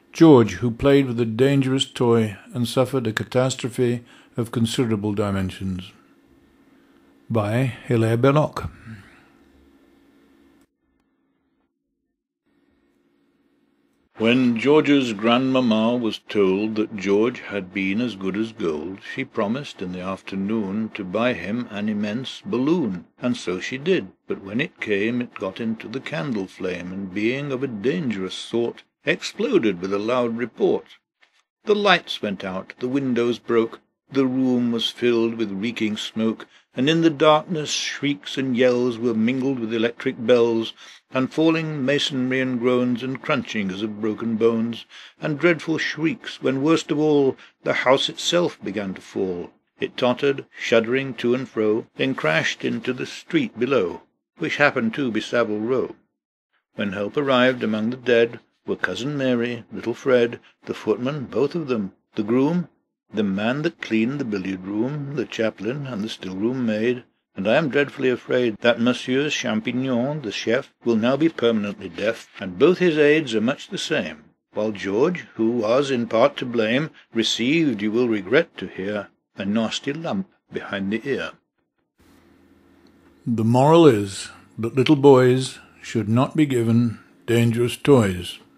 George, who played with a dangerous toy and suffered a catastrophe of considerable dimensions. By Hilaire Belloc. When George's grandmamma was told that George had been as good as gold, she promised in the afternoon to buy him an immense balloon, and so she did. But when it came, it got into the candle flame, and being of a dangerous sort, exploded with a loud report. The lights went out, the windows broke, the room was filled with reeking smoke, and in the darkness shrieks and yells were mingled with electric bells, and falling masonry and groans, and crunching as of broken bones, and dreadful shrieks, when worst of all the house itself began to fall. It tottered, shuddering to and fro, then crashed into the street below, which happened to be Savile Row. When help arrived among the dead were Cousin Mary, little Fred, the footman, both of them, the groom, the man that cleaned the billiard-room, the chaplain, and the still-room maid, and I am dreadfully afraid that Monsieur Champignon, the chef, will now be permanently deaf, and both his aides are much the same, while George, who was in part to blame, received, you will regret to hear, a nasty lump behind the ear. The moral is that little boys should not be given dangerous toys.